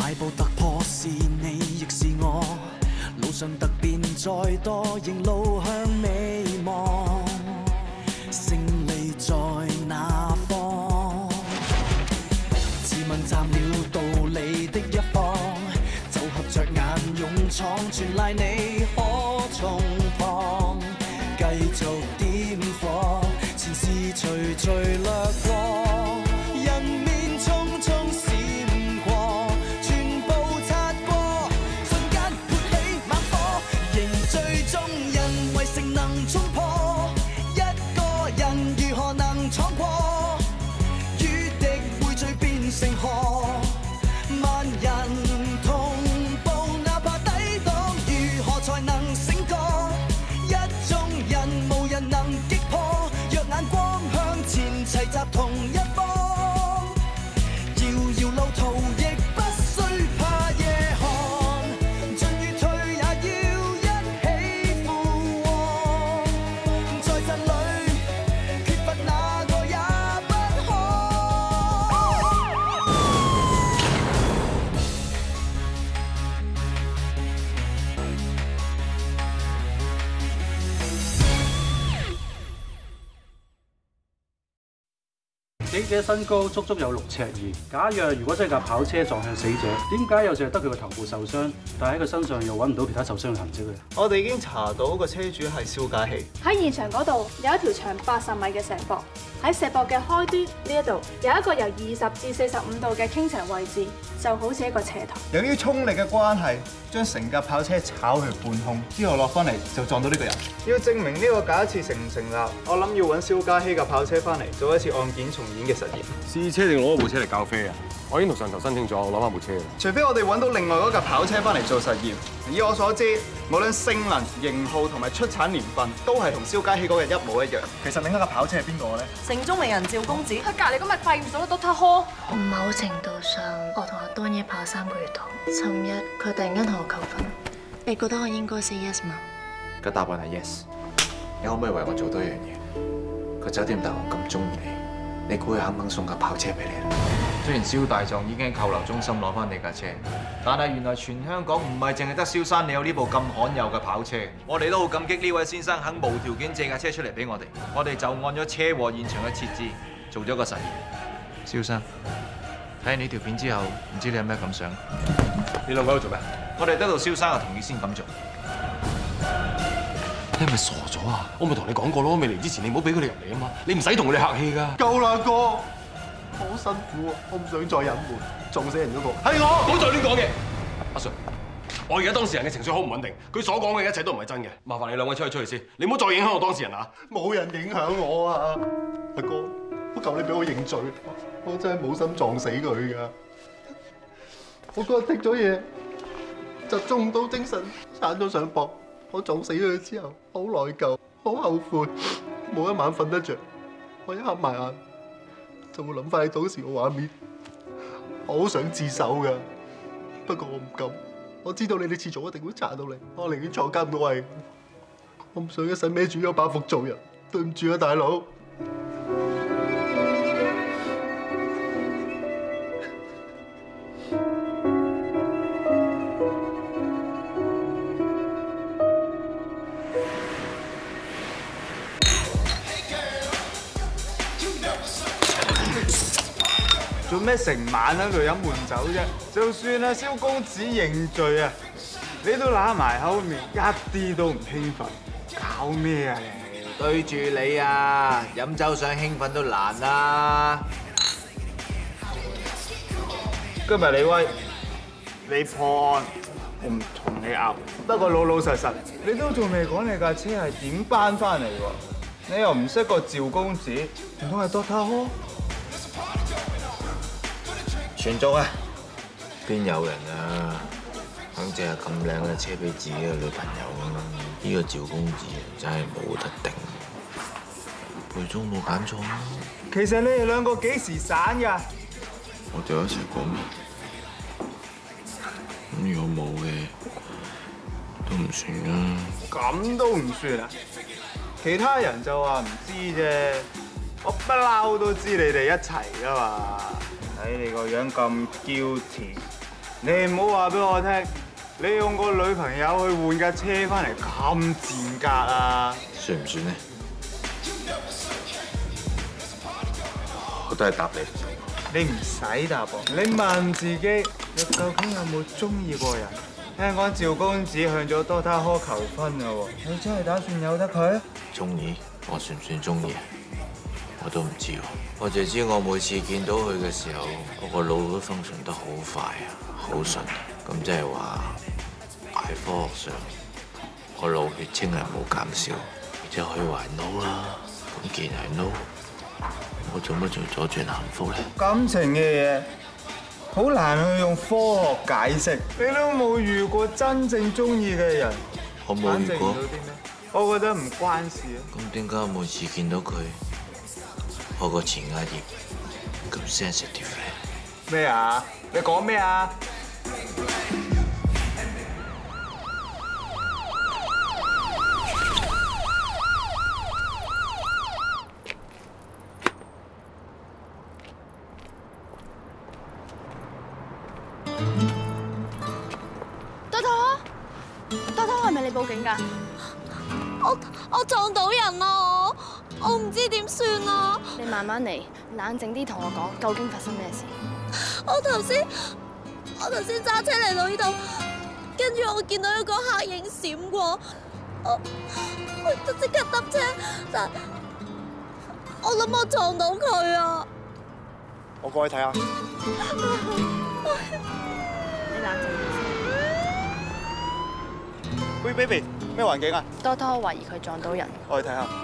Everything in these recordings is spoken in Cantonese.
邁步突破是你亦是我，路上突變再多，仍路向美望，勝利在哪方？自問站了道理的一方，就合着眼勇闖，全賴你可重磅，繼續點火，前事隨隨掠過。 齊集同一方，遙遙路途亦不需怕夜寒，進與退也要一起赴往，在陣裏缺乏哪個也不可。 死者身高足足有6尺2。假若如果真係架跑車撞向死者，點解又淨係得佢個頭部受傷，但係喺佢身上又揾唔到其他受傷嘅痕跡咧？ 我哋已經查到個車主係蕭家熙。 喺現場嗰度有一條長80米嘅石壆，喺石壆嘅開端呢一度有一個由20至45度嘅傾斜位置，就好似一個斜台。 由於衝力嘅關係，將成架跑車炒去半空，之後落翻嚟就撞到呢個人。要證明呢個假設成唔成立，我諗要揾蕭家熙架跑車翻嚟做一次案件重演嘅實驗。 試車定攞部車嚟教飛啊！我已經同上頭申請咗，我攞翻部車啦。 除非我哋揾到另外嗰架跑車翻嚟做實驗。以我所知，無論性能、型號同埋出產年份，都係同蕭家熙嗰日一模一樣。其實另一架跑車係邊個咧？ 城中名人趙公子，佢隔離今日發現咗 Doctor Ho。 某程度上，我同阿當爺拍3個月拖。尋日佢突然間同我求婚，你覺得我應該 say yes 嗎？ 個答案係 yes。你可唔可以為我做多一樣嘢？個酒店大王咁中意你估佢肯唔肯送架跑車俾你咧？雖然蕭大狀已經喺扣留中心攞翻你架車，但係原來全香港唔係淨係得蕭山你有呢部咁罕有嘅跑車。我哋都好感激呢位先生肯無條件借架車出嚟俾我哋。我哋就按咗車禍現場嘅設置做咗個實驗。蕭生，睇完呢條片之後，唔知你有咩感想？ 你兩個喺度做咩？ 我哋得到蕭生嘅同意先咁做。 你係咪傻咗啊？我咪同你講過咯，未嚟之前你唔好俾佢哋入嚟啊嘛，你唔使同佢哋客氣㗎。 夠啦哥，好辛苦啊，我唔想再隱瞞，撞死人嗰個係我。 唔好再亂講嘢，阿 Sir。我而家當事人嘅情緒好唔穩定，佢所講嘅一切都唔係真嘅。麻煩你兩位出去先，你唔好再影響我當事人啊！ 冇人影響我啊，阿哥，我求你俾我認罪，我真係冇心撞死佢㗎。我嗰日剔咗嘢，集中唔到精神，散咗上膊。我撞死佢之後，好內疚，好後悔，冇一晚瞓得着。我一合埋眼，就會諗翻起當時嘅畫面。我好想自首㗎，不過我唔敢。我知道你哋遲早一定會查到你，我寧願坐監都係。我唔想一世孭住個包袱做人。對唔住啊，大佬。做咩成晚喺度飲悶酒啫？就算啊蕭公子認罪啊，你都揦埋口面，一啲都唔興奮，搞咩啊你？ 對住你啊，飲酒想興奮都難啦。 今日李威，你破案，我唔同你拗。不過老老實實，你都仲未講你架車係點搬翻嚟喎？你又唔識個趙公子，唔通係 Doctor Ho？ 全族啊！邊有人啊，肯借咁靚嘅車俾自己嘅女朋友啊？呢個趙公子真係冇得頂，賠中冇揀錯啊！ 其實你哋兩個幾時散㗎？ 我哋一齊講明，咁如果冇嘅都唔算啦。 咁都唔算啊？其他人就話唔知啫，我不嬲都知你哋一齊㗎嘛。睇你個樣咁 guilty， 你唔好話俾我聽，你用個女朋友去換架車翻嚟咁賤格啊！ 算唔算呢？我都係答你。 你唔使答我，你問自己，你究竟有冇中意過人？聽講趙公子向咗多他科求婚啦喎，你真係打算由得佢？ 中意？我算唔算中意啊？我都唔知喎。我淨係知我每次見到佢嘅時候，我個腦都function得好快啊，好順。咁即係話喺科學上，我腦血清係冇減少，即係可以話係 no 啦。咁既然係 no， 我做乜仲阻住幸福咧？ 感情嘅嘢好難去用科學解釋，你都冇遇過真正中意嘅人。 我冇遇過。 我覺得唔關事啊。 咁點解每次見到佢，我個前額葉咁 sensitive 咧？ 咩啊？你講咩啊？ 多多係咪你報警㗎？ 我撞到人啦！我唔知點算啊！ 你慢慢嚟，冷靜啲同我講，究竟發生咩事？ 我頭先揸車嚟到呢度，跟住我見到一個黑影閃過，我就即刻揼車，但我諗我撞到佢啊！ 我過去睇下。 你冷靜啲先。 喂 ，baby， 咩環境啊？ 多多懷疑佢撞到人。 我去睇下。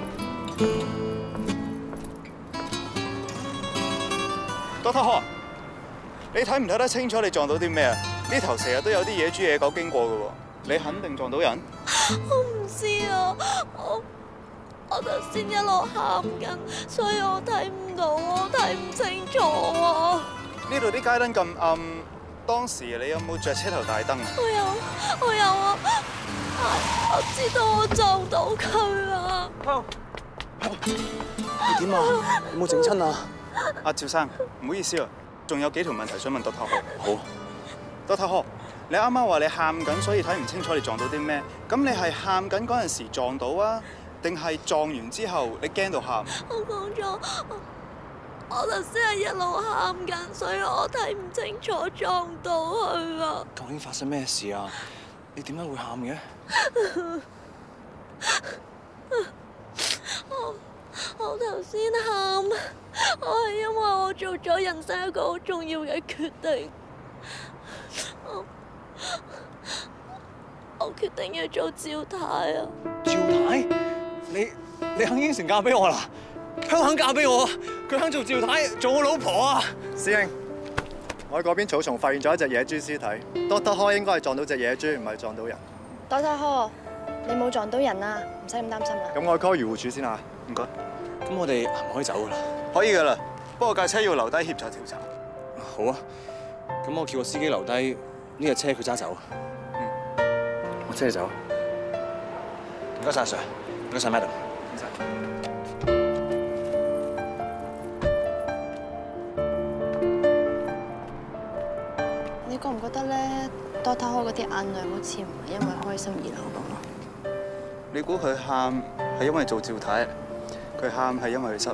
多多呵，你睇唔睇得清楚你撞到啲咩啊？呢頭成日都有啲野豬野狗經過嘅喎，你肯定撞到人？ 我唔知啊，我頭先一路喊緊，所以我睇唔到，我睇唔清楚啊。 呢度啲街燈咁暗，當時你有冇着車頭大燈啊？ 我有啊，我知道我撞到佢啊。 你點啊？有冇整親啊？阿趙生，唔好意思啊，仲有幾條問題想問 Dr. Ho。好 ，Dr. Ho，你啱啱話你喊緊，所以睇唔清楚你撞到啲咩？咁你係喊緊嗰陣時撞到啊，定係撞完之後你驚到喊？ 我講咗，我頭先係一路喊緊，所以我睇唔清楚撞到佢啊。 究竟發生咩事啊？你點解會喊嘅？ 我頭先喊，我係因為我做咗人生一個好重要嘅決定。我決定要做趙太啊！ 趙太，你肯應承嫁俾我啦？佢肯嫁俾我，佢肯做趙太，做我老婆啊！ 師兄，我喺嗰邊草叢發現咗一隻野豬屍體，Dr. Ho應該係撞到隻野豬，唔係撞到人。 多多呵，你冇撞到人啊，唔使咁擔心啦。 咁我 call 漁護署先啊，唔該。 咁我哋係咪可以走噶啦？ 可以噶啦，不過架車要留低協助調查。 好啊，咁我叫個司機留低呢架車，佢揸走。我車你走。唔該晒 Sir， 唔該晒 Madam。唔該晒。 你覺唔覺得咧，多偷開嗰啲眼淚好似唔係因為開心而流咁咯？ 你估佢喊係因為做趙太，佢喊係因為佢失戀？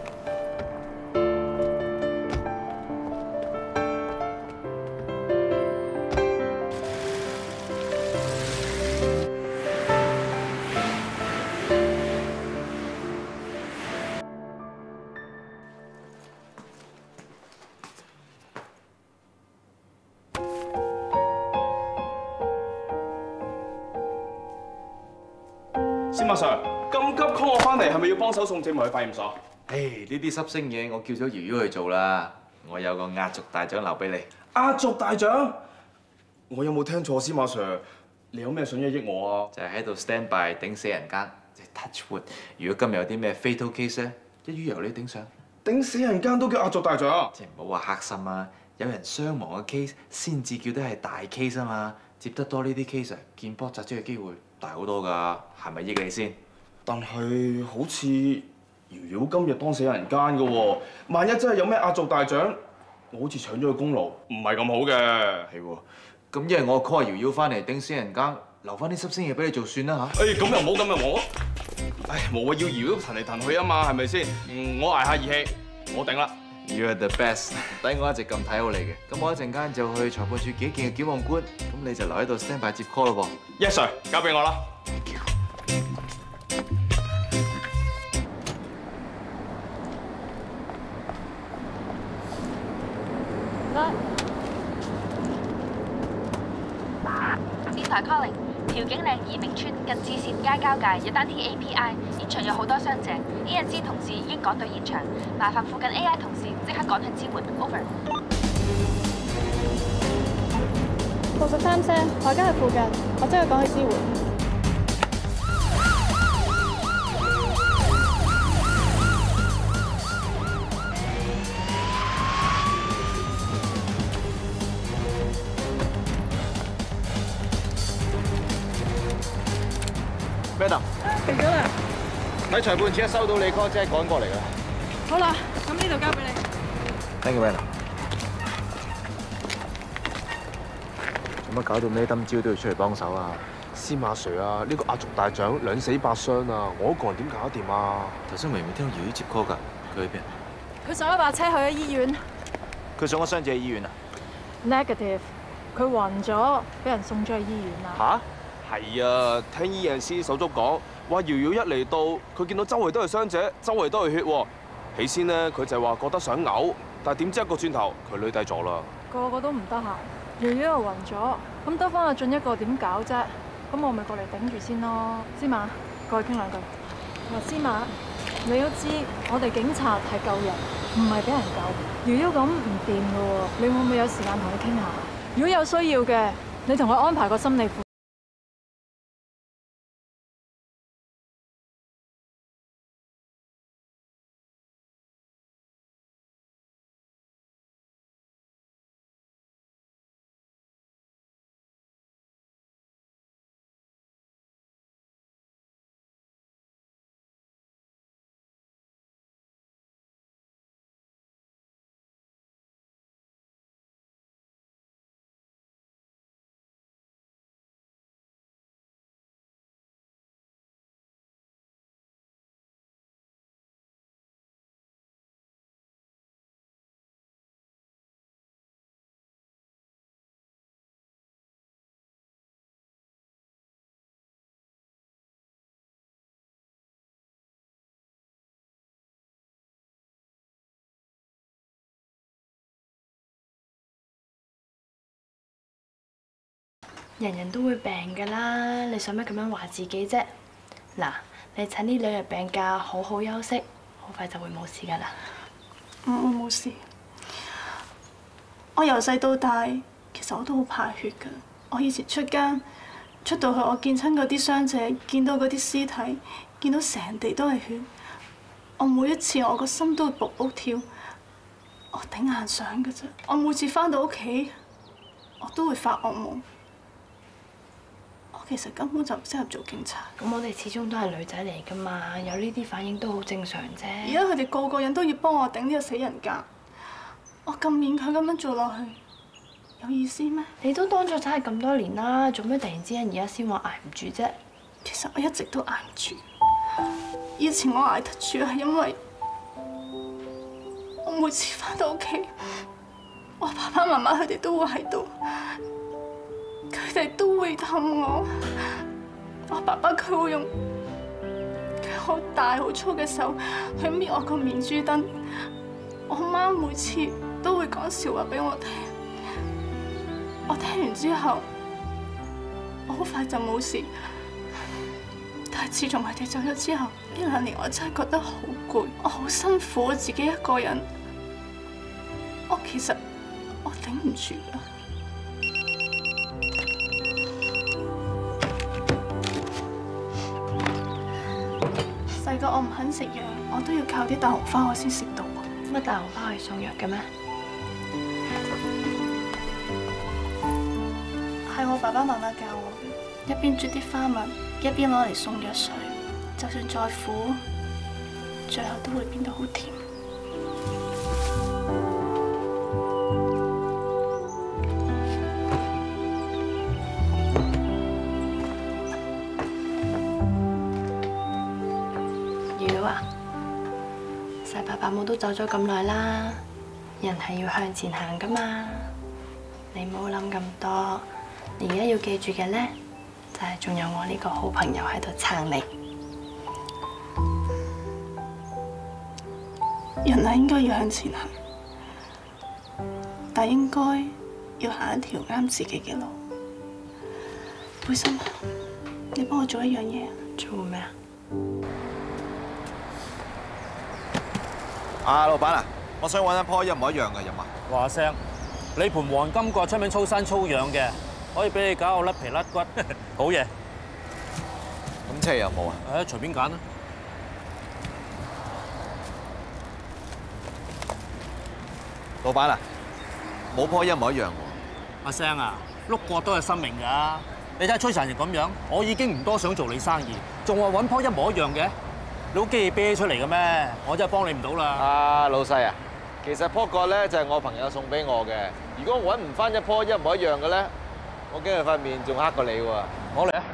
司馬 Sir， 咁急 call 我翻嚟，係咪要幫手送證物去化驗所？ 呢啲濕星嘢我叫咗瑤瑤去做啦。我有個壓軸大獎留俾你。 壓軸大獎？我有冇聽錯，司馬 Sir？ 你有咩想益我啊？ 就係喺度 stand by 頂死人間，即係 touch wood。如果今日有啲咩 fatal case 咧，一於由你頂上。 頂死人間都叫壓軸大獎？ 即係唔好話黑心啊！有人傷亡嘅 case 先至叫得係大 case 啊嘛。接得多呢啲 case， 見波擲蕉嘅機會大好多㗎，係咪益你先？ 但係好似瑤瑤今日當死人間㗎喎，萬一真係有咩壓軸大獎， 我好似搶咗佢功勞，唔係咁好嘅。 係喎，咁一係我 call 阿瑤瑤翻嚟頂死人更，留翻啲濕星嘢俾你做算啦嚇。 誒咁又冇咁又冇，唉冇啊，要搖都騰嚟騰去啊嘛，係咪先？我捱下義氣，我頂啦。 You're the best， 抵我一直咁睇好你嘅。咁我一陣間就去裁判處見一見嘅檢控官，咁你就留喺度 stand by 接 call 咯噃。 Yes sir， 交俾我啦。 電台 calling， 調景嶺二明村近至善街交界有單 TAPI， 現場有好多傷者 ，ANC 同事已經趕到現場，麻煩附近 AI 同事即刻趕去支援。Over。 63聲，我而家喺附近，我即刻趕去支援。 咩答？ 停咗啦。 喺裁判處一收到你 call， 即係趕過嚟㗎。 好啦，咁呢度交俾你。 Thank you， Madam。做乜搞到咩今朝都要出嚟幫手啊？ 司馬 Sir 啊，呢個亞族大獎2死8傷啊，我一個人點搞得掂啊？ 頭先明明聽到瑤瑤接 call 㗎，佢喺邊？ 佢上一把車去咗醫院。 佢送咗傷者去醫院啊 ？Negative， 佢暈咗，俾人送咗去醫院啦。 吓？係啊，聽 ENC 手足講，話瑤瑤一嚟到，佢見到周圍都係傷者，周圍都係血喎。起先呢，佢就話覺得想嘔，但係點知一個轉頭，佢攣低咗啦。 個個都唔得閒，瑤瑤又暈咗，咁得翻阿俊一個點搞啫？咁我咪過嚟頂住先咯。司馬，過去傾兩句。嗱，司馬，你都知我哋警察係救人，唔係俾人救。瑤瑤咁唔掂㗎喎，你會唔會有時間同佢傾下？如果有需要嘅，你同佢安排個心理輔。 人人都會病㗎啦，你使乜咁樣話自己啫？嗱，你趁呢2日病假好好休息，好快就會冇事㗎啦。 我冇事。我由細到大，其實我都好怕血㗎。我以前出街，出到去我見親嗰啲傷者，見到嗰啲屍體，見到成地都係血，我每一次我個心都會卜卜跳，我頂硬上㗎啫。我每次返到屋企，我都會發噩夢。其實根本就唔適合做警察。 咁我哋始終都係女仔嚟㗎嘛，有呢啲反應都好正常啫。 而家佢哋個個人都要幫我頂呢個死人架，我咁勉強咁樣做落去，有意思咩？ 你都當咗真係咁多年啦，做咩突然之間而家先話捱唔住啫？ 其實我一直都捱唔住。以前我捱得住係因為我每次返到屋企，我爸爸媽媽佢哋都會喺度。佢哋都會氹我。我爸爸佢會用佢好大好粗嘅手去搣我個面珠燈。我媽每次都會講笑話俾我聽。我聽完之後，我好快就冇事。但係自從佢哋走咗之後，呢2年我真係覺得好攰，我好辛苦，我自己一個人。其實我頂唔住啦。細個我唔肯食藥，我都要靠啲大紅花我先食到。 乜大紅花可以送藥嘅咩？ 係我爸爸媽媽教我嘅，一邊啜啲花蜜，一邊攞嚟送藥水。就算再苦，最後都會變到好甜。 伯母都走咗咁耐啦，人係要向前行噶嘛。你唔好諗咁多，你而家要記住嘅咧，就係仲有我呢個好朋友喺度撐你。 人係應該要向前行，但應該要行一條啱自己嘅路。貝心，你幫我做一樣嘢。 做咩啊？ 老闆啊，我想揾一棵一模一樣嘅，有嘛？ 話聲，你盤黃金葛出名粗生粗養嘅，可以俾你搞到甩皮甩骨，好嘢。 咁車有冇啊？ 隨便揀啦。 老闆啊，冇棵一模一樣喎。 阿聲啊，碌葛都係生命㗎。你睇崔神成咁樣，我已經唔多想做你生意，仲話揾棵一模一樣嘅，你好機器啤出嚟嘅咩？我真係幫你唔到啦。 老細啊，其實棵葛咧就係我朋友送俾我嘅。如果我揾唔翻一棵一模一樣嘅咧，我驚佢塊面仲黑過你喎。 攞嚟啊！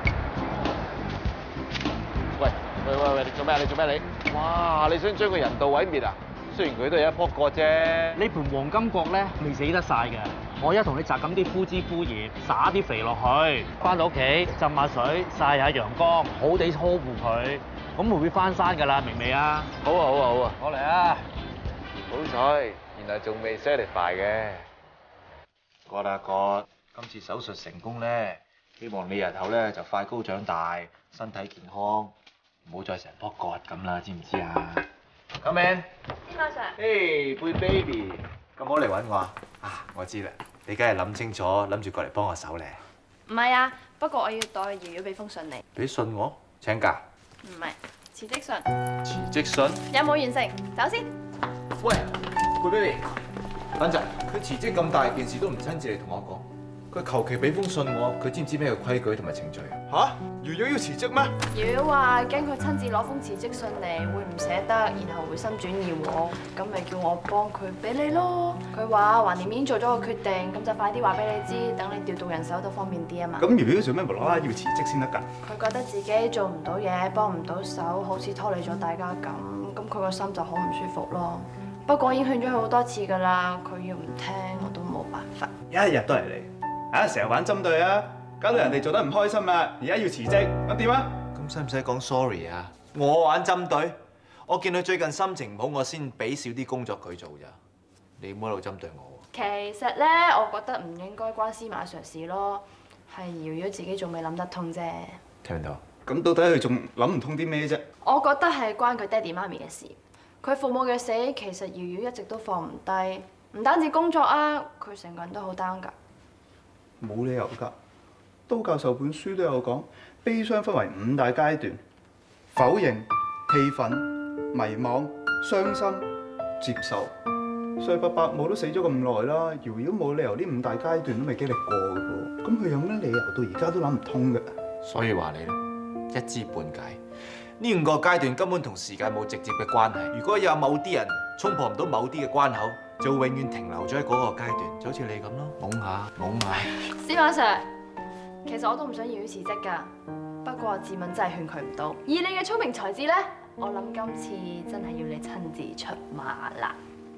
喂，你做咩啊？你做咩你？哇！你想將個人道毀滅啊？雖然佢都係一棵葛啫。 呢盤黃金葛咧未死得晒嘅，我而家同你摘咁啲枯枝枯葉，撒啲肥落去，翻到屋企浸下水，曬下陽光，好地呵護佢，咁會翻山㗎啦，明未啊？ 好啊！ 攞嚟啊！ 好彩，原來仲未 satisfy 嘅。葛啊葛，今次手術成功咧，希望你日後咧就快高長大，身體健康，唔好再成棵葛咁啦，知唔知啊？Come in。 邊個 Sir？ 嘿，貝 baby，咁好嚟揾我啊？我知啦，你梗係諗清楚，諗住過嚟幫我手咧。 唔係啊，不過我要代瑤瑤俾封信你。 俾信我？請假？ 唔係，辭職信。 辭職信？ 有冇完成？走先。 喂，貝 baby，等陣，佢辭職咁大件事都唔親自嚟同我講，佢求其俾封信我，佢知唔知咩叫規矩同埋程序啊？ 瑤瑤要辭職咩？ 瑤瑤話驚佢親自攞封辭職信嚟會唔捨得，然後回心轉意喎，咁咪叫我幫佢俾你咯。佢話橫掂已經做咗個決定，咁就快啲話俾你知，等你調動人手都方便啲啊嘛。 咁瑤瑤做咩無啦啦要辭職先得㗎？ 佢覺得自己做唔到嘢，幫唔到手，好似拖累咗大家咁，咁佢個心就好唔舒服咯。不過我已經勸咗佢好多次㗎啦，佢要唔聽我都冇辦法。 一日都係你，成日玩針對啊，搞到人哋做得唔開心啊！而家要辭職，咁點啊？ 咁使唔使講 sorry 啊？我玩針對，我見佢最近心情唔好，我先俾少啲工作佢做咋。你唔好喺度針對我。 其實咧，我覺得唔應該關司馬 Sir 事咯，係瑤瑤自己仲未諗得通啫。 聽唔到？ 咁到底佢仲諗唔通啲咩啫？ 我覺得係關佢爹哋媽咪嘅事。佢父母嘅死，其實瑤瑤一直都放唔低，唔單止工作啊，佢成個人都好 down 㗎。 冇理由㗎，都教授本書都有講，悲傷分為5大階段：否認、氣憤、迷茫、傷心、接受。衰伯伯母都死咗咁耐啦，瑤瑤冇理由呢5大階段都未經歷過嘅噃。咁佢有咩理由到而家都諗唔通嘅？ 所以話你咯，一知半解。呢5個階段根本同時間冇直接嘅關係。如果有某啲人衝破唔到某啲嘅關口，就會永遠停留咗喺嗰個階段，就好似你咁咯，懵下懵下。 司馬 Sir，其實我都唔想瑤瑤辭職㗎，不過自問真係勸佢唔到。以你嘅聰明才智咧，我諗今次真係要你親自出馬啦。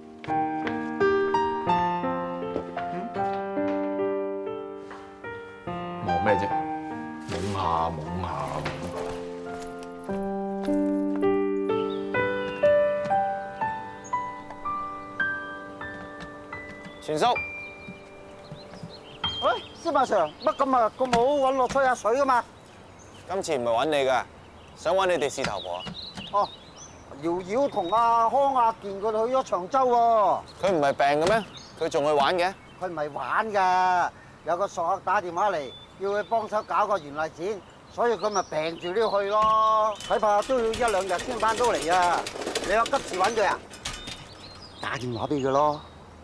忙咩啫？懵下懵下。 全叔，喂，司馬 Sir，乜咁啊咁好揾我吹下水噶嘛？今次唔係揾你噶，想揾你哋事頭婆啊。哦，瑤瑤同阿康阿健佢哋去咗長洲喎。佢唔係病嘅咩？佢仲去玩嘅？佢唔係玩㗎，有個傻客打電話嚟，要佢幫手搞個園藝展，所以佢咪病住都要去咯。睇怕都要1、2日先翻到嚟啊！你有急事揾佢啊？打電話俾佢咯。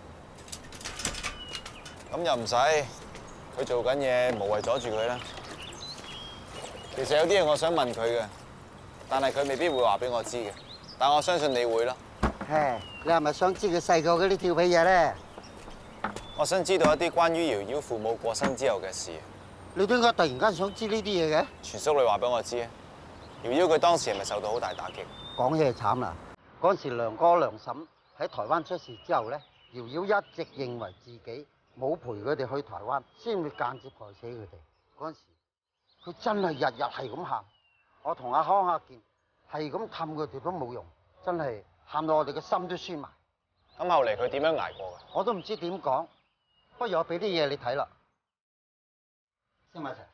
咁又唔使，佢做緊嘢，無謂阻住佢啦。其實有啲嘢我想問佢嘅，但係佢未必會話俾我知嘅。但我相信你會咯。唉，你係咪想知佢細個嗰啲調皮嘢咧？我想知道一啲關於瑤瑤父母過身之後嘅事。你點解突然間想知呢啲嘢嘅？全叔，你話俾我知啊！瑤瑤佢當時係咪受到好大打擊？講嘢係慘啦， 嗰陣時梁哥梁嬸喺台灣出事之後咧，瑤瑤一直認為自己冇陪佢哋去台灣，先會間接害死佢哋。嗰陣時佢真係日日係咁喊，我同阿康阿健係咁氹佢哋都冇用，真係喊到我哋嘅心都酸埋。 咁後嚟佢點樣捱過㗎？ 我都唔知點講，不如我俾啲嘢你睇啦。先埋齊。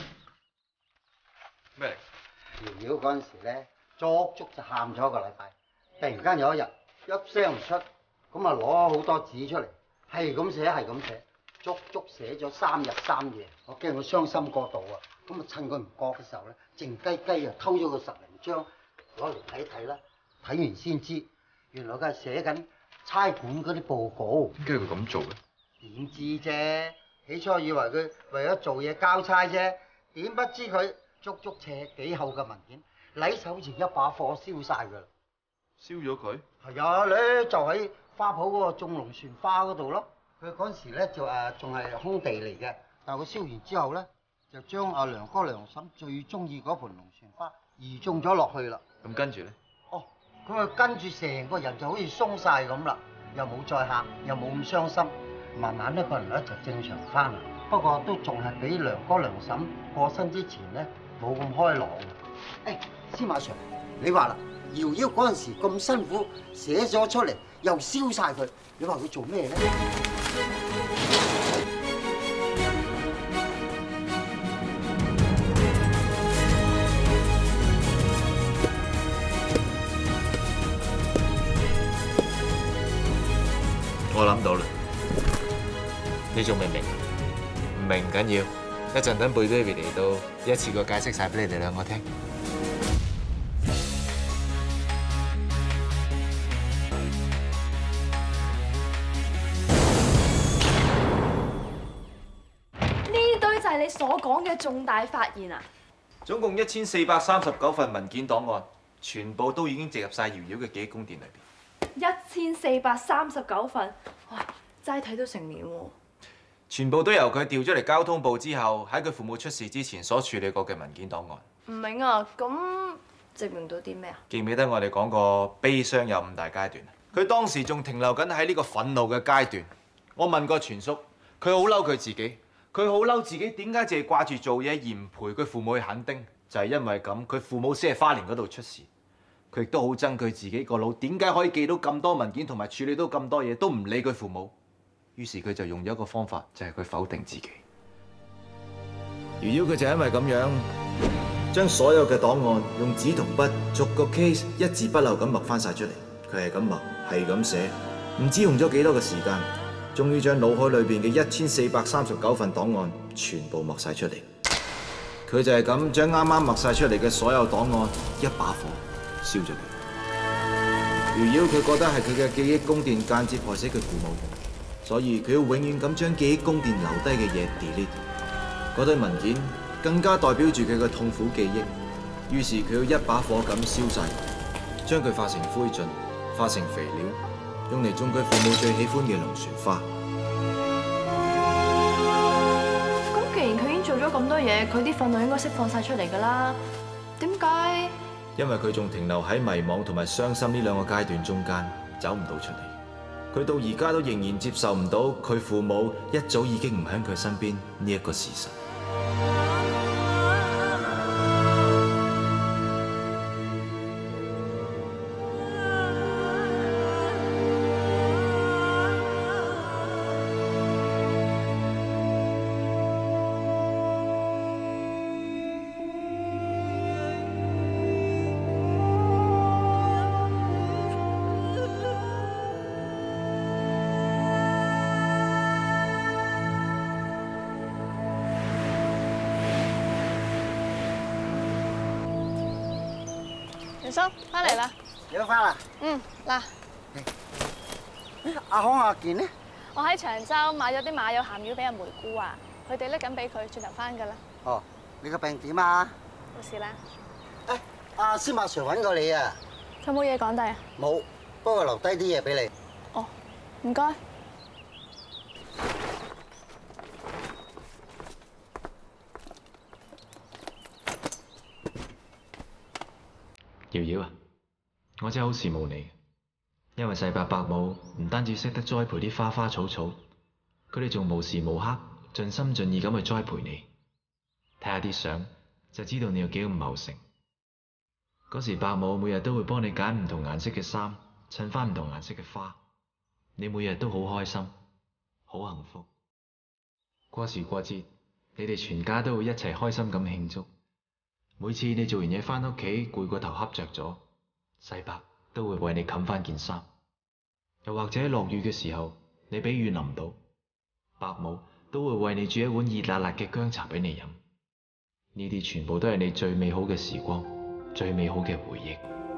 咩嚟？ 瑤瑤嗰陣時咧，足足就喊咗一個禮拜。突然間有一日，一聲唔出，咁啊攞好多紙出嚟，係咁寫係咁寫，足足寫咗3日3夜。我驚佢傷心過度啊，咁啊趁佢唔覺嘅時候咧，靜雞雞啊偷咗個10零張攞嚟睇睇啦。睇完先知，原來佢係寫緊差館嗰啲報告。 點解佢咁做嘅？ 點知啫？起初以為佢為咗做嘢交差啫，點不知佢足足尺幾厚嘅文件，禮手前一把火燒晒㗎啦！ 燒咗佢？ 係啊，咧就喺花圃嗰個種龍船花嗰度咯。佢嗰陣時咧就仲係空地嚟嘅，但係佢燒完之後咧，就將阿梁哥梁嬸最中意嗰盆龍船花移種咗落去啦。 咁跟住咧？ 哦，佢話跟住成個人就好似鬆晒咁啦，又冇再喊，又冇咁傷心。慢慢咧個人咧就正常翻啦，不過都仲係比梁哥梁嬸過身之前咧冇咁開朗。誒，司馬 Sir， 你話啦，瑤瑤嗰陣時咁辛苦寫咗出嚟，又燒晒佢，你話佢做咩咧？ 我諗到啦。你仲未明？唔明唔緊要，一陣等貝 baby 嚟到，一次過解釋晒俾你哋兩個聽。 呢堆就係你所講嘅重大發現啊！ 總共1439份文件檔案，全部都已經植入晒瑤瑤嘅記憶宮殿裏邊。 1439份，哇！齋睇都成年喎。 全部都由佢調咗嚟交通部之後，喺佢父母出事之前所處理過嘅文件檔案。 唔明啊，咁證明到啲咩啊？ 記唔記得我哋講過悲傷有5大階段？佢當時仲停留緊喺呢個憤怒嘅階段。我問過全叔，佢好嬲佢自己，佢好嬲自己點解淨係掛住做嘢而唔陪佢父母去墾丁？就係因為咁，佢父母先係花蓮嗰度出事。佢亦都好憎佢自己個腦，點解可以記到咁多文件同埋處理到咁多嘢，都唔理佢父母。於是佢就用咗一個方法，就係佢否定自己。瑤瑤佢就因為咁樣，將所有嘅檔案用紙同筆逐個 case 一字不漏咁默翻晒出嚟。佢係咁默，係咁寫，唔知用咗幾多嘅時間，終於將腦海裏邊嘅1439份檔案全部默晒出嚟。佢就係咁將啱啱默晒出嚟嘅所有檔案一把火燒咗佢。瑤瑤佢覺得係佢嘅記憶宮殿間接害死佢父母。所以佢要永遠咁將記憶宮殿留低嘅嘢 delete， 嗰堆文件更加代表住佢嘅痛苦記憶。於是佢要一把火咁燒晒，將佢化成灰燼，化成肥料，用嚟種佢父母最喜歡嘅龍船花。 咁既然佢已經做咗咁多嘢，佢啲憤怒應該釋放晒出嚟㗎啦。點解？ 因為佢仲停留喺迷惘同埋傷心呢2個階段中間，走唔到出嚟。佢到而家都仍然接受唔到佢父母一早已經唔喺佢身邊呢一個事實。 叔翻嚟啦！ 你都翻啦？ 嗯，嗱， 阿康阿健呢？ 我喺長洲買咗啲馬友鹹魚俾阿梅姑啊，佢哋拎緊俾佢，轉頭翻噶啦。 哦，你個病點啊？ 冇事啦。 誒，阿司馬 Sir 揾過你啊？ 佢冇嘢講低啊？ 冇，不過留低啲嘢俾你。 哦，唔該。 瑤瑤啊，我真係好羨慕你。 因為世伯伯母唔單止識得栽培啲花花草草，佢哋仲無時無刻盡心盡意咁去栽培你。睇下啲相就知道你有幾咁茂盛。嗰時伯母每日都會幫你揀唔同顏色嘅衫，襯翻唔同顏色嘅花，你每日都好開心，好幸福。過時過節，你哋全家都會一齊開心咁慶祝。每次你做完嘢翻屋企攰過頭瞌着咗，世伯都會為你冚翻件衫。又或者落雨嘅時候，你俾雨淋到，伯母都會為你煮一碗熱辣辣嘅薑茶俾你飲。呢啲全部都係你最美好嘅時光，最美好嘅回憶。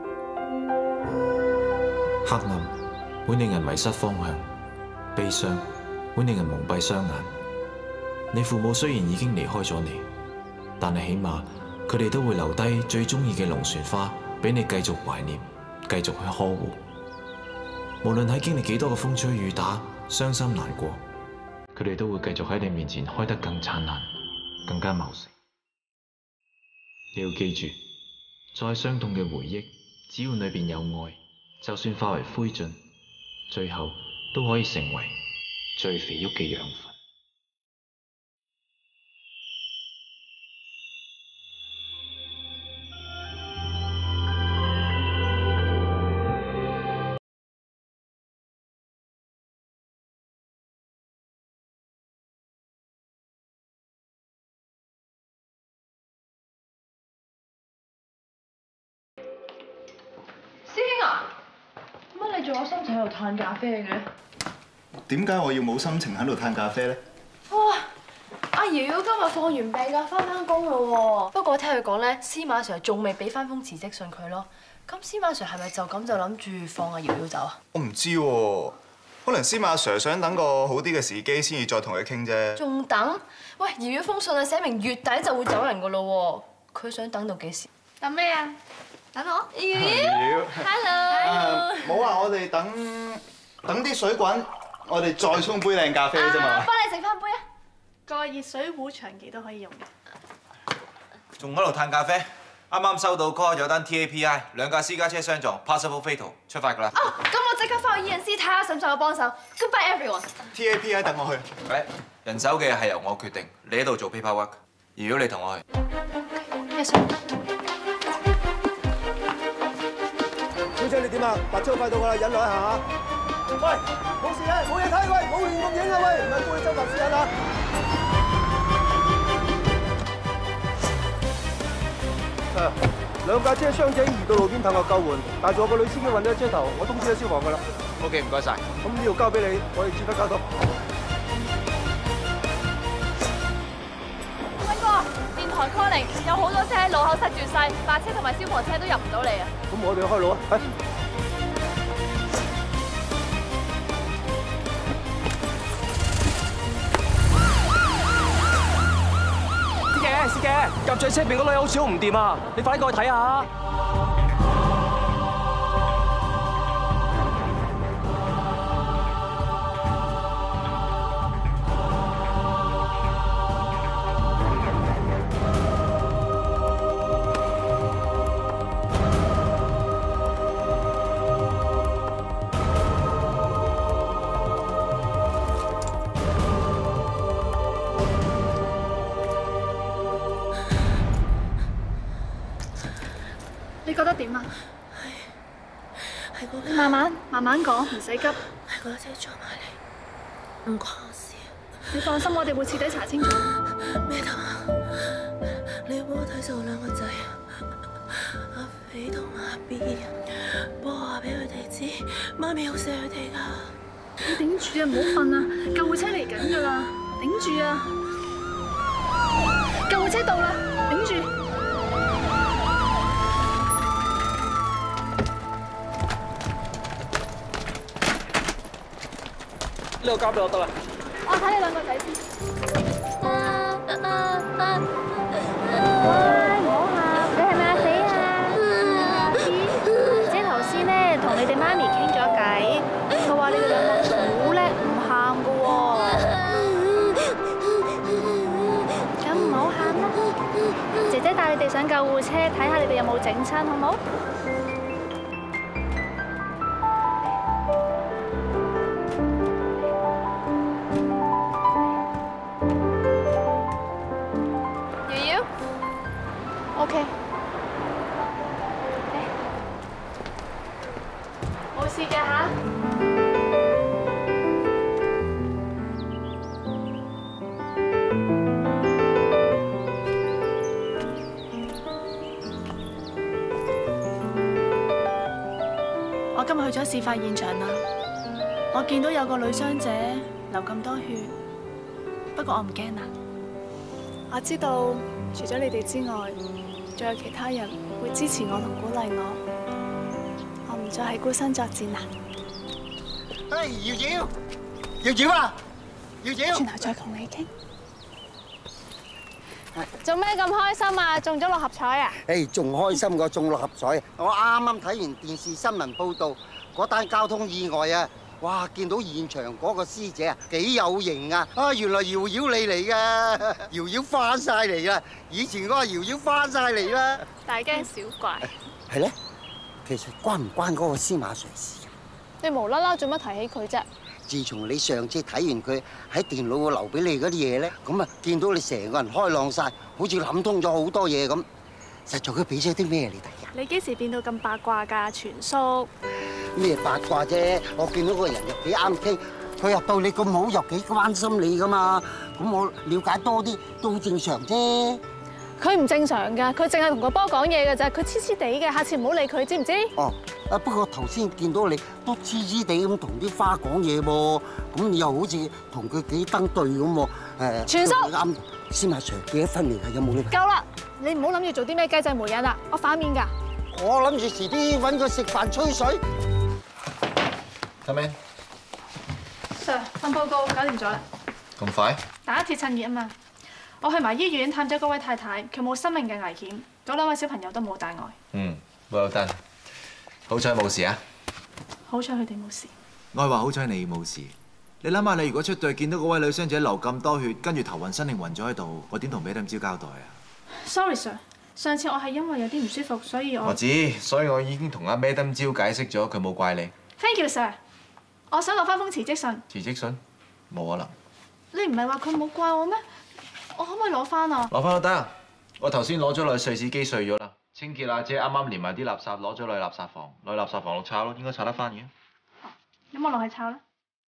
黑暗會令人迷失方向，悲傷會令人蒙蔽雙眼。你父母雖然已經離開咗你，但係起碼佢哋都會留低最中意嘅龍船花俾你繼續懷念，繼續去呵護。無論喺經歷幾多嘅風吹雨打、傷心難過，佢哋都會繼續喺你面前開得更燦爛、更加茂盛。你要記住，再傷痛嘅回憶，只要裏邊有愛，就算化為灰燼，最後都可以成為最肥沃嘅養分。 師兄啊，乜你仲有心情喺度嘆咖啡嘅？ 點解我要冇心情喺度嘆咖啡咧？ 哇！阿瑤瑤今日放完病假，翻工咯喎。不過聽佢講咧，司馬 Sir 仲未俾翻封辭職信佢咯。咁司馬 Sir 係咪就咁就諗住放阿瑤瑤走啊？ 我唔知喎，可能司馬 Sir 想等個好啲嘅時機先至再同佢傾啫。仲等？喂，瑤瑤封信啊，寫明月底就會走人噶咯喎。佢想等到幾時？ 等咩啊？等我？ 瑤瑤 ，Hello。 冇啊，我哋等啲水滾，我哋再沖杯靚咖啡啫嘛。 幫你整翻杯啊！個熱水壺長期都可以用嘅。 仲喺度嘆咖啡？啱啱收到 call 有單 TAPI， 兩架私家車相撞 ，possible fatal， 出發㗎啦。 哦，咁我即刻翻去 ENC 睇下使唔使我幫手。Goodbye everyone。 TAPI 等我去。 喂，人手嘅係由我決定，你喺度做 paperwork。如果你同我去。 Yes sir。 小姐你點啊？白車快到㗎啦，忍耐一下嚇。喂，冇事啊，冇嘢睇，喂，冇亂咁影啊，喂，唔係叫你周頭私隱啊。兩架車傷者移到路邊等我救援，帶住我個女司機運咗車頭，我通知咗消防㗎啦。 OK， 唔該晒。 咁呢度交俾你，我哋接得交到。 斌哥，電台 calling， 有好多車喺路口塞住晒，白車同埋消防車都入唔到嚟啊！ 咁我哋開路啊！係。 司機，夾在車邊嗰女好似好唔掂啊！你快啲過去睇下。 你覺得點啊？ 係你慢慢講，唔使急。 係嗰車撞埋嚟，唔關我事。 你放心，我哋會徹底查清楚。 咩頭啊？你要幫我睇實我兩個仔，阿肥同阿 B， 幫我話俾佢哋知，媽咪好錫佢哋㗎。 你頂住啊，唔好瞓啊！救護車嚟緊㗎啦，頂住啊！救護車到啦，頂住！ 呢個交俾我得啦。 我睇你兩個仔先。 喂，唔好喊，你係咪阿死啊？姐頭先咧同你哋媽咪傾咗偈，佢話你哋兩個好叻，唔喊噶喎。咁唔好喊啦，姐姐帶你哋上救護車，睇下你哋有冇整親，好冇？ OK。冇事嘅嚇。我今日去咗事發現場啦，我見到有個女傷者流咁多血，不過我唔驚啦。我知道除咗你哋之外，仲有其他人會支持我同鼓勵我，我唔再係孤身作戰啦。 哎，瑤瑤啊，瑤瑤， 轉頭再同你傾。做咩咁開心啊？中咗六合彩啊？ 誒，仲開心過中六合彩。我啱啱睇完電視新聞報道嗰單交通意外啊！哇，見到現場嗰個師姐啊，幾有型啊！啊，原來瑤瑤你嚟㗎，瑤瑤翻晒嚟啦！以前嗰個瑤瑤翻晒嚟啦。 大驚小怪。 係咧，其實關唔關嗰個司馬 Sir 事啊？ 你無啦啦做乜提起佢啫？ 自從你上次睇完佢喺電腦度留俾你嗰啲嘢咧，咁啊見到你成個人開朗晒，好似諗通咗好多嘢咁。實在佢俾咗啲咩你睇啊？ 你幾時變到咁八卦㗎，全叔？ 咩八卦啫？我見到個人又幾啱傾，佢又對你咁好，又幾關心你㗎嘛。咁我了解多啲都好正常啫。 佢唔正常㗎，佢淨係同個波講嘢㗎咋，佢黐黐地嘅，下次唔好理佢，知唔知？ 哦，啊不過頭先見到你都黐黐地咁同啲花講嘢喎，咁你又好似同佢幾登對咁喎。誒， 全叔啱，司馬 Sir 幾多分嚟㗎？有冇呢？ 夠啦！你唔好諗住做啲咩雞仔媒人啦，我反面㗎。 我諗住遲啲揾佢食飯吹水。 Come in。 Sir， 份報告搞掂咗啦。 咁快？ 打鐵趁熱啊嘛！我去埋醫院探咗嗰位太太，佢冇生命嘅危險，嗰兩位小朋友都冇大礙。 well done。好彩冇事啊！ 好彩佢哋冇事。 我係話好彩你冇事。你諗下，你如果出隊見到嗰位女傷者流咁多血，跟住頭暈身㷫暈咗喺度，我點同Madam招交代啊 ？Sorry Sir， 上次我係因為有啲唔舒服，所以我知，所以我已經同阿Madam招解釋咗，佢冇怪你。 Thank you Sir， 我想落翻封辭職信。 辭職信？冇可能。 你唔係話佢冇怪我咩？我可唔可以攞翻啊？ 攞翻都得，我頭先攞咗落去碎紙機碎咗啦。清潔阿姐啱啱連埋啲垃圾攞咗落去垃圾房，落去垃圾房度抄咯，應該抄得翻嘅。 咁我落去抄啦。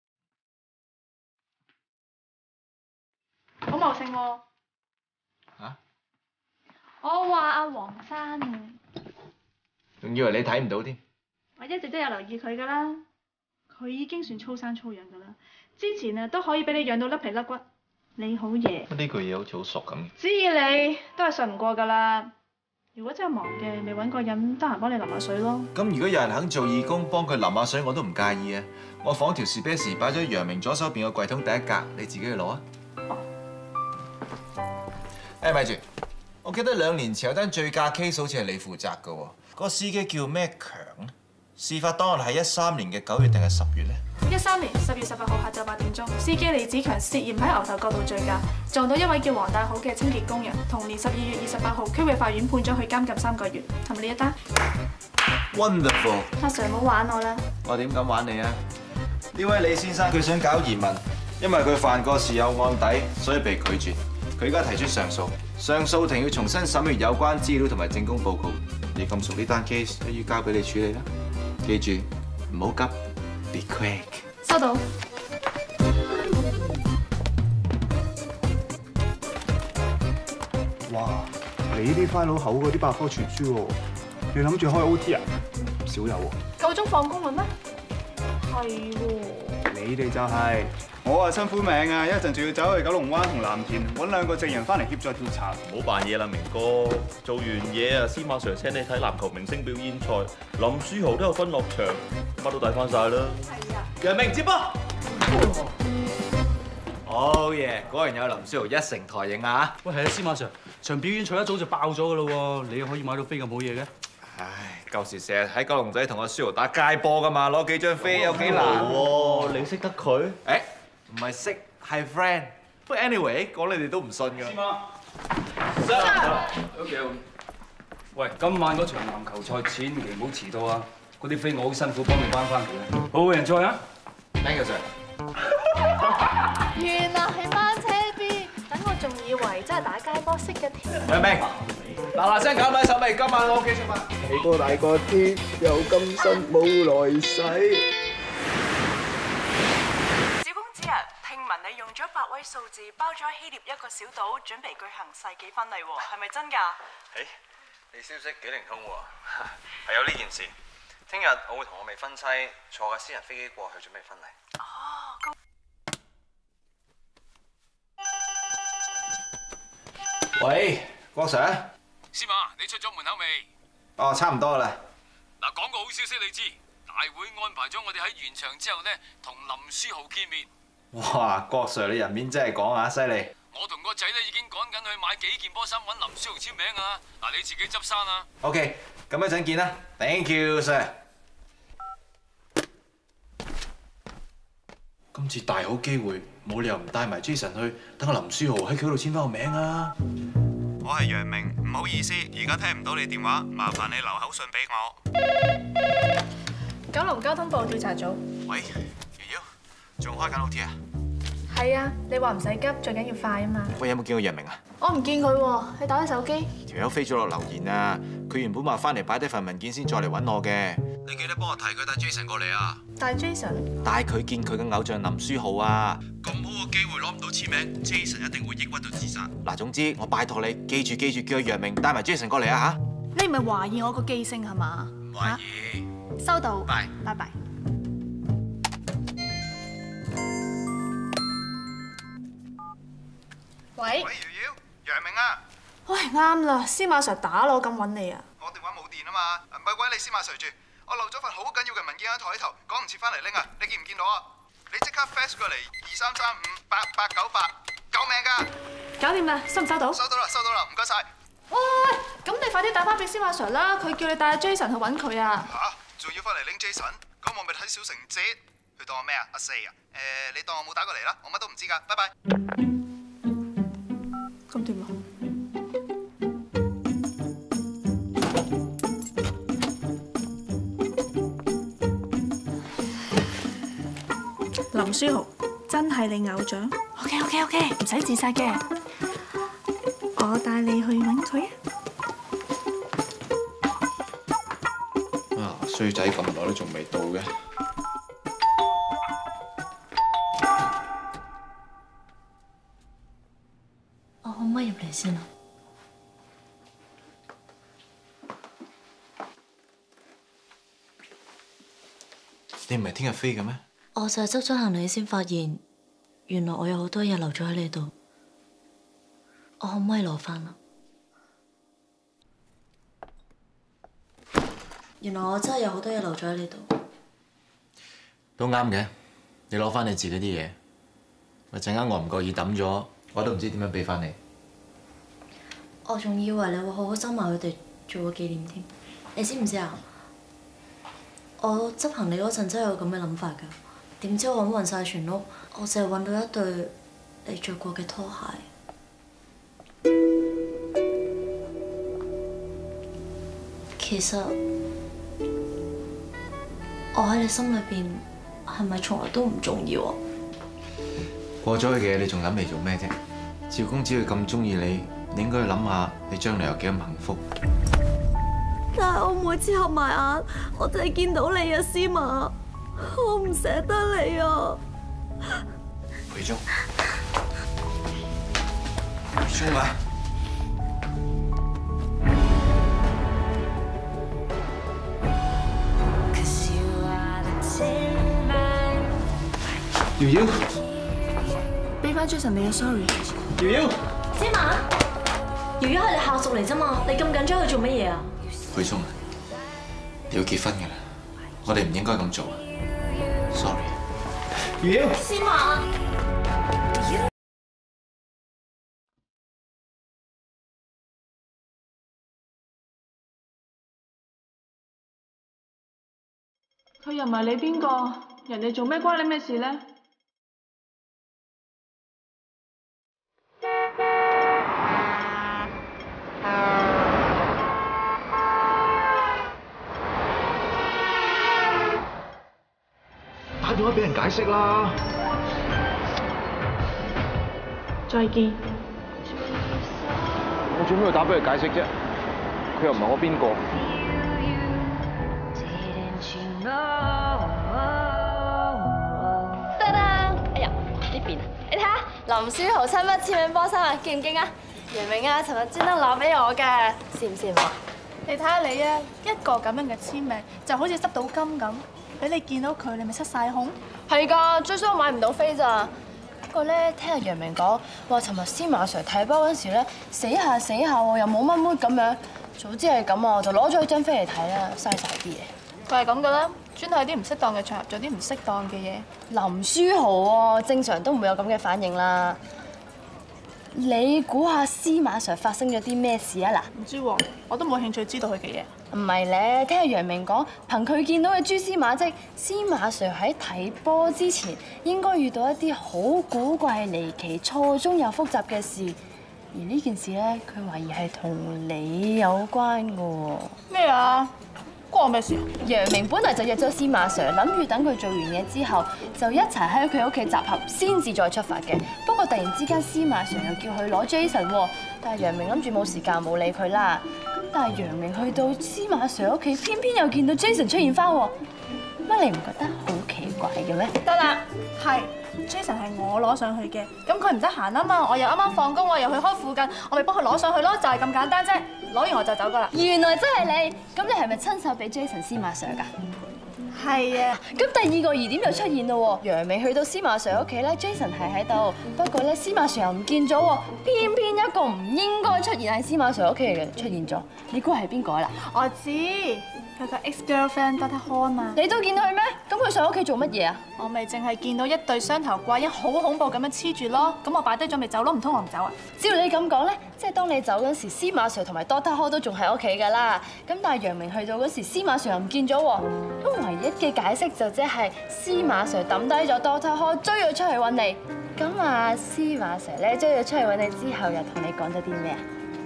好茂盛喎。 嚇？ 我話阿黃生啊。 仲以為你睇唔到添？ 我一直都有留意佢㗎啦，佢已經算粗生粗養㗎啦。之前啊都可以俾你養到甩皮甩骨。你好嘢！ 呢句嘢好似好熟咁。 知你都係信唔過㗎啦。如果真係忙嘅，咪揾個人得閒幫你淋下水咯。 咁如果有人肯做義工幫佢淋下水，我都唔介意啊。我房條士啤匙擺咗喺楊明左手邊個櫃桶第一格，你自己去攞啊。誒，咪住！我記得2年前有單醉駕 case 好似係你負責㗎喎。嗰個司機叫咩強？事發當日係13年嘅9月定係10月呢 ？13年10月18號下晝8點鐘，司機李子強涉嫌喺牛頭角道醉駕，撞到一位叫黃大好嘅清潔工人。同年12月28號，區域法院判咗佢監禁3個月。係咪呢一單 ？Wonderful！ 阿 Sir 唔好玩我啦！ 我點敢玩你啊？ 呢位李先生佢想搞移民，因為佢犯過事有案底，所以被拒絕。佢而家提出上訴，上訴庭要重新審閱有關資料同埋證供報告。你咁熟呢單 case，都要交俾你處理啦。記住，唔好急 ，be quick。 收到。 哇！你啲 file 厚過啲百科全書喎，你諗住開 OT 啊？唔少有喎。 夠鐘放工啦咩？係喎。 你哋就係。我啊辛苦命啊！一陣仲要走去九龍灣同藍田揾2個證人翻嚟協助調查。 唔好扮嘢啦，明哥！做完嘢啊，司馬 Sir 請你睇籃球明星表演賽，林書豪都有分落場，乜都帶翻晒啦。 係啊。 楊明接波。好嘢，果然有林書豪一成台型啊！ 喂，係啊，司馬 Sir， 場表演賽一早就爆咗㗎咯喎，你又可以買到飛咁好嘢嘅？ 唉，舊時成日喺九龍仔同阿書豪打街波㗎嘛，攞幾張飛有幾難喎？你識得佢？ 誒。唔係識，係 friend。不過 anyway， 講你哋都唔信㗎。 司馬 ，Sir，OK。喂，今晚嗰場籃球賽千祈唔好遲到啊！嗰啲飛我好辛苦幫你扳翻佢。好好人賽啊 ！Thank you, sir。 原來係班車邊，等我仲以為真係打街波識嘅添。 楊明， 嗱聲搞埋手尾，今晚我屋企食飯。 大個大個啲，有今生冇來世。 小公子啊，聽聞你用咗8位數字包咗希臘一個小島，準備舉行世紀婚禮喎，係咪真㗎？ 誒，你消息幾靈通喎？係有呢件事。聽日我會同我未婚妻坐架私人飛機過去準備婚禮。 喂，郭 Sir。 司馬，你出咗門口未？ 哦，差唔多啦。 嗱，講個好消息你知，大會安排咗我哋喺完場之後呢，同林書豪見面。 哇，郭 Sir 你人面真係講啊，犀利。 我同個仔呢已經趕緊去買幾件波衫揾林書豪簽名啊！嗱，你自己執生啊。 OK， 咁一陣見啦。Thank you, Sir。今次大好機會，冇理由唔帶埋 Jason 去，等阿林書豪喺佢度簽翻個名啊！ 我係楊明，唔好意思，而家聽唔到你電話，麻煩你留口信俾我。 九龍交通部調查組。 喂，瑤瑤，仲開緊 OT 啊？ 係啊，你話唔使急，最緊要快啊嘛。 喂，有冇見過楊明啊？ 我唔見佢喎，你打開手機。 條友飛咗落留言啊！佢原本話翻嚟擺低份文件先再嚟揾我嘅。你記得幫我提佢帶 Jason 過嚟啊！ 帶 Jason？帶佢見佢嘅偶像林書豪啊！咁好嘅機會攞唔到簽名 ，Jason 一定會抑鬱到自殺。嗱，總之我拜託你，記住，叫楊明帶埋 Jason 過嚟啊嚇！ 你唔係懷疑我個記性係嘛？ 唔懷疑。 收到。 拜拜。喂， 瑤瑤，楊明啊！ 喂，啱啦，司馬 Sir 打我咁揾你啊！ 我電話冇電啊嘛，唔係鬼你司馬 Sir 住，我漏咗份好緊要嘅文件喺台頭，趕唔切翻嚟拎啊！你見唔見到啊？你即刻 fax 過嚟23358898，救命㗎！ 搞掂啦，收唔收到？ 收到啦，唔該晒。 喂，咁你快啲打翻俾司馬 Sir 啦，佢叫你帶阿 Jason 去揾佢啊！ 嚇，仲要翻嚟拎 Jason？咁我咪睇小城節？佢當我咩啊？阿四啊？你當我冇打過嚟啦，我乜都唔知㗎，拜拜。 咁點啊？林書豪真係你偶像 ？OK， 唔使自殺嘅，我帶你去揾佢啊！ 啊，衰仔咁耐都仲未到嘅。 我可唔可以入嚟先啊？ 你唔係聽日飛嘅咩？ 我就係執咗行李先發現，原來我有好多嘢留咗喺你度。我可唔可以攞返啊？原來我真係有好多嘢留咗喺你度。 都啱嘅，你攞翻你自己啲嘢，咪陣間我唔覺意抌咗，我都唔知點樣俾翻你。 我仲以為你會好好收埋佢哋做個紀念添。你知唔知啊？我執行李嗰陣真係有咁嘅諗法㗎。點知我揾勻晒全屋，我淨係揾到一對你着過嘅拖鞋。其實我喺你心裏邊係咪從來都唔重要啊？ 過咗去嘅嘢，你仲諗嚟做咩啫？趙公子佢咁中意你，你應該去諗下你將來有幾咁幸福。 但係我每次合埋眼，我淨係見到你啊，司馬，我唔捨得你啊。 培忠，培忠啊！瑤瑤， 俾翻 Jason 你嘅 sorry。 瑤瑤， 司馬，瑤瑤係你下屬嚟啫嘛，你咁緊張佢做乜嘢啊？ 培忠，你要結婚㗎啦，我哋唔應該咁做。Sorry。瑤瑤。 司馬。 佢又唔係你邊個，人哋做咩關你咩事咧？ 打電話俾人解釋啦。 再見。 我做咩要打俾佢解釋啫？ 佢又唔係我邊個。 得啦！哎呀，呢邊啊，你睇下林書豪親筆簽名波衫啊，勁唔勁啊？楊明啊，尋日專登攞俾我嘅，羨唔羨慕啊？ 你睇下你啊，一個咁樣嘅簽名就好似執到金咁，俾你見到佢，你咪失晒控。 係㗎，最衰我買唔到飛咋。不過咧，聽阿楊明講話，尋日司馬 Sir 睇波嗰時咧，死下喎，又冇乜 mood 咁樣。早知係咁啊，我就攞咗佢張飛嚟睇啦，嘥晒啲嘢。 佢係咁㗎啦，專係啲唔適當嘅場合做啲唔適當嘅嘢。 林書豪喎，正常都唔會有咁嘅反應啦。你估下司馬 Sir 發生咗啲咩事啊？嗱， 唔知喎，我都冇興趣知道佢嘅嘢。 唔係咧，聽阿楊明講，憑佢見到嘅蛛絲馬跡，司馬 Sir 喺睇波之前應該遇到一啲好古怪、離奇、錯綜又複雜嘅事，而呢件事咧，佢懷疑係同你有關嘅喎。 咩啊？關我咩事啊？ 楊明本嚟就約咗司馬 Sir， 諗住等佢做完嘢之後，就一齊喺佢屋企集合，先至再出發嘅。不過突然之間，司馬 Sir 又叫佢攞 Jason 喎，但係楊明諗住冇時間冇理佢啦。但係楊明去到司馬 Sir 屋企，偏偏又見到 Jason 出現翻喎，乜你唔覺得好奇怪嘅咩？ 得啦，係 Jason 係我攞上去嘅，咁佢唔得閒啊嘛，我又啱啱放工，我又去開附近，我咪幫佢攞上去咯，就係咁簡單啫。攞完我就走噶啦。原來真係你，咁你係咪親手俾 Jason 司馬 Sir 㗎？係啊。咁第二個疑點又出現咯喎，楊明去到司馬 Sir 屋企咧 ，Jason 係喺度，不過咧司馬 Sir 又唔見咗喎，偏偏一個唔應該出現喺司馬 Sir 屋企嘅人出現咗，你估係邊個啦？我知，佢個 ex-girlfriend Dr. Han啊。你都見到佢咩？咁佢上屋企做乜嘢啊？我咪淨係見到一對雙頭怪嬰好恐怖咁樣黐住咯，咁我擺低咗咪走咯，唔通我唔走啊？照你咁講咧，即係當你走嗰時，司馬 Sir 同埋 Dr. Han 都仲喺屋企㗎啦。咁但係楊明去到嗰時，司馬 Sir 又唔見咗喎。咁唯一嘅解釋就即係司馬 Sir 抌低咗 Dr. Han， 追咗出去揾你。咁啊，司馬 Sir 咧追咗出去揾你之後，又同你講咗啲咩啊？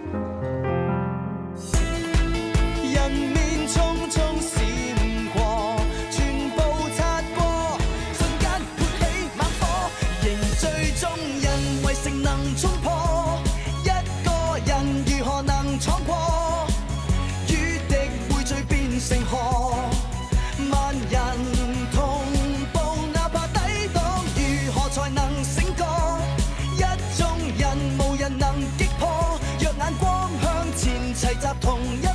人面匆匆閃過，全部擦過，瞬間撥起猛火，凝聚眾人圍城能衝破，一個人如何能闖過？與敵匯聚變成河，萬人同步，哪怕抵擋，如何才能醒覺？一眾人無人能擊破，若眼光向前齊集同一